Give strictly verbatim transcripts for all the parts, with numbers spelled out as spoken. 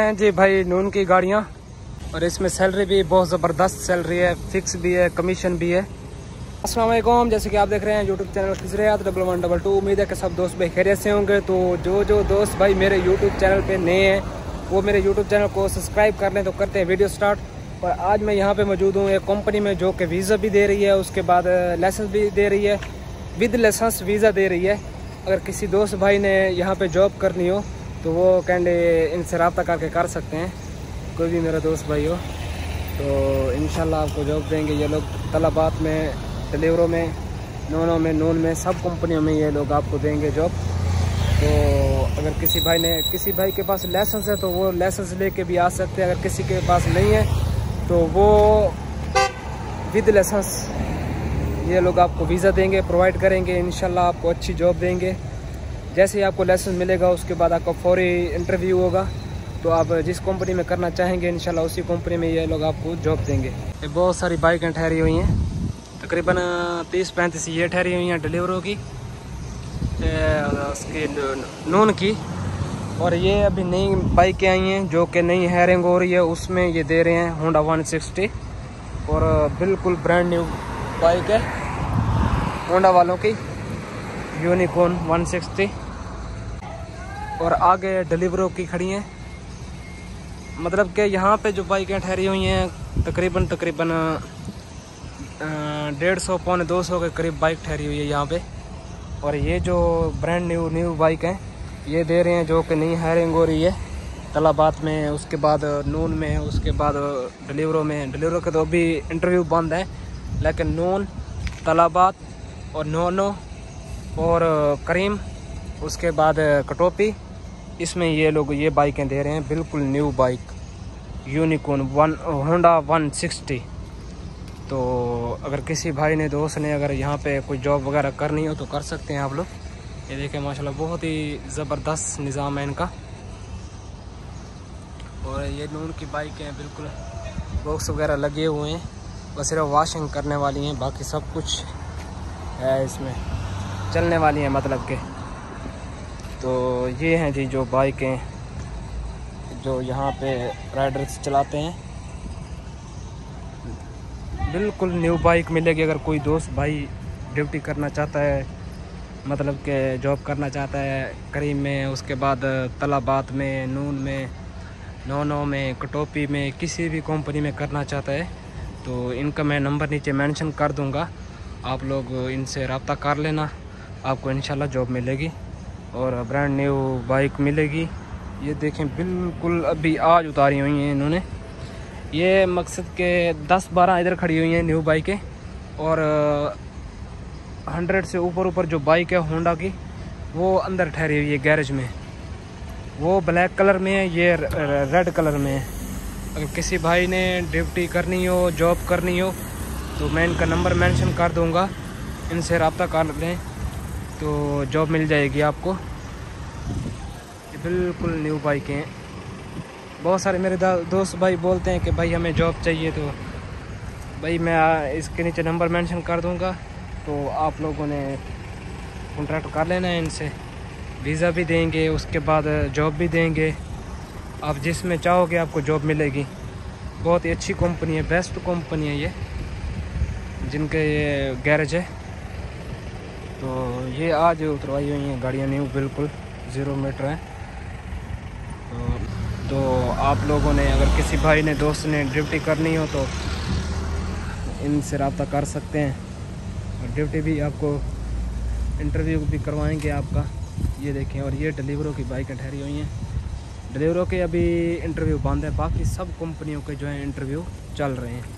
हैं जी भाई नून की गाड़ियाँ, और इसमें सैलरी भी बहुत ज़बरदस्त सैलरी है, फिक्स भी है, कमीशन भी है। अस्सलाम वालेकुम, जैसे कि आप देख रहे हैं YouTube channel Khizriyat double one double two. उम्मीद है कि सब दोस्त भाई खैरियत से होंगे। तो जो जो दोस्त भाई मेरे यूट्यूब चैनल पे नए हैं वो मेरे यूट्यूब चैनल को सब्सक्राइब कर लें। तो करते हैं वीडियो स्टार्ट। और आज मैं यहाँ पे मौजूद हूँ एक कंपनी में जो कि वीज़ा भी दे रही है, उसके बाद लाइसेंस भी दे रही है, विद लाइसेंस वीज़ा दे रही है। अगर किसी दोस्त भाई ने यहाँ पे जॉब करनी हो तो वो कैंडे इनसे रब्ता करके कर सकते हैं, कोई भी मेरा दोस्त भाई हो तो इंशाल्लाह आपको जॉब देंगे ये लोग। तलबात में, डिलीवरों में, नोनों में, नून में, सब कंपनियों में ये लोग आपको देंगे जॉब। तो अगर किसी भाई ने किसी भाई के पास लाइसेंस है तो वो लाइसेंस लेके भी आ सकते हैं। अगर किसी के पास नहीं है तो वो विद लाइसेंस ये लोग आपको वीज़ा देंगे, प्रोवाइड करेंगे। इंशाल्लाह आपको अच्छी जॉब देंगे। जैसे ही आपको लाइसेंस मिलेगा उसके बाद आपका फौरी इंटरव्यू होगा। तो आप जिस कंपनी में करना चाहेंगे इंशाल्लाह उसी कंपनी में ये लोग आपको जॉब देंगे। ये बहुत सारी बाइकें ठहरी हुई हैं, तकरीबन तीस पैंतीस ये ठहरी हुई हैं डिलीवरों की, उसकी नून की। और ये अभी नई बाइकें आई हैं जो कि नई हायरिंग हो रही है, उसमें ये दे रहे हैं होंडा वन सिक्सटी। और बिल्कुल ब्रांड न्यू बाइक है होंडा वालों की, यूनिकॉर्न वन सिक्सटी। और आगे डिलीवरों की खड़ी हैं। मतलब कि यहाँ पे जो बाइकें ठहरी हुई हैं तकरीबन तकरीबन डेढ़ सौ पौने दो सौ के करीब बाइक ठहरी हुई है यहाँ पे। और ये जो ब्रांड न्यू न्यू बाइक हैं ये दे रहे हैं जो कि नई हायरिंग हो रही है तलाबात में, उसके बाद नून में, उसके बाद डिलीवरों में। डिलीवरों के तो अभी इंटरव्यू बंद है, लेकिन नून, तलाबात और नोनो और करीम, उसके बाद कटोपी, इसमें ये लोग ये बाइकें दे रहे हैं। बिल्कुल new bike Unicorn one Honda one sixty. तो अगर किसी भाई ने दोस्त ने अगर यहाँ पे कोई जॉब वगैरह करनी हो तो कर सकते हैं आप लोग। ये देखें माशाल्लाह बहुत ही ज़बरदस्त निज़ाम है इनका। और ये नून की बाइकें हैं, बिल्कुल बॉक्स वगैरह लगे हुए हैं, बस सिर्फ वॉशिंग करने वाली हैं, बाकी सब कुछ है इसमें, चलने वाली हैं मतलब के। तो ये हैं जी जो बाइकें जो यहाँ पे राइडर्स चलाते हैं। बिल्कुल न्यू बाइक मिलेगी। अगर कोई दोस्त भाई ड्यूटी करना चाहता है, मतलब के जॉब करना चाहता है करीम में, उसके बाद तलाबात में, नून में, नोनो में, कटोपी में, किसी भी कंपनी में करना चाहता है तो इनका मैं नंबर नीचे मेंशन कर दूंगा। आप लोग इनसे रब्ता कर लेना, आपको इंशाल्लाह जॉब मिलेगी और ब्रांड न्यू बाइक मिलेगी। ये देखें बिल्कुल अभी आज उतारी हुई हैं इन्होंने। ये मकसद के दस बारह इधर खड़ी हुई हैं न्यू बाइकें। और हंड्रेड से ऊपर ऊपर जो बाइक है होंडा की वो अंदर ठहरी हुई है गैरेज में। वो ब्लैक कलर में है, ये रेड कलर में है। अगर किसी भाई ने ड्यूटी करनी हो, जॉब करनी हो तो मैं इनका नंबर मेंशन कर दूंगा, इनसे रब्ता कर लें तो जॉब मिल जाएगी आपको। ये बिल्कुल न्यू बाइकें हैं। बहुत सारे मेरे दोस्त भाई बोलते हैं कि भाई हमें जॉब चाहिए, तो भाई मैं इसके नीचे नंबर मेंशन कर दूंगा, तो आप लोगों ने कॉन्ट्रैक्ट कर लेना है इनसे। वीज़ा भी देंगे, उसके बाद जॉब भी देंगे। आप जिसमें चाहोगे आपको जॉब मिलेगी। बहुत ही अच्छी कंपनी है, बेस्ट कंपनी है ये, जिनके ये गैरेज है। तो ये आज उतरवाई हुई हैं गाड़ियाँ न्यू, बिल्कुल ज़ीरो मीटर है। तो, तो आप लोगों ने अगर किसी भाई ने दोस्त ने ड्यूटी करनी हो तो इनसे रब्ता कर सकते हैं। और ड्यूटी भी आपको इंटरव्यू भी करवाएंगे आपका। ये देखें। और ये डिलीवरों की बाइकें ठहरी हुई हैं। डिलीवरों के अभी इंटरव्यू बंद है, बाकी सब कंपनियों के जो है इंटरव्यू चल रहे हैं।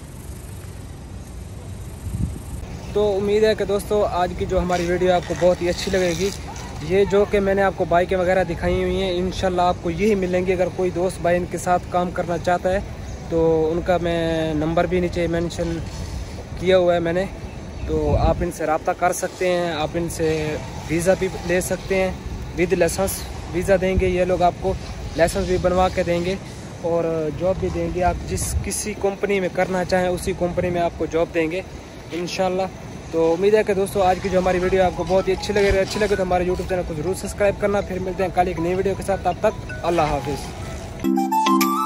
तो उम्मीद है कि दोस्तों आज की जो हमारी वीडियो आपको बहुत ही अच्छी लगेगी। ये जो कि मैंने आपको बाइकें वगैरह दिखाई हुई हैं इंशाल्लाह आपको यही मिलेंगी। अगर कोई दोस्त भाई इनके साथ काम करना चाहता है तो उनका मैं नंबर भी नीचे मेंशन किया हुआ है मैंने, तो आप इनसे रब्ता कर सकते हैं। आप इनसे वीज़ा भी ले सकते हैं, विद लाइसेंस वीज़ा देंगे ये लोग आपको, लाइसेंस भी बनवा के देंगे और जॉब भी देंगे। आप जिस किसी कंपनी में करना चाहें उसी कंपनी में आपको जॉब देंगे इंशाल्लाह। तो उम्मीद है कि दोस्तों आज की जो हमारी वीडियो आपको बहुत ही अच्छी लगे अच्छी लगे तो हमारे यूट्यूब चैनल को जरूर सब्सक्राइब करना। फिर मिलते हैं कल एक नई वीडियो के साथ, तब तक अल्लाह हाफिज़। है।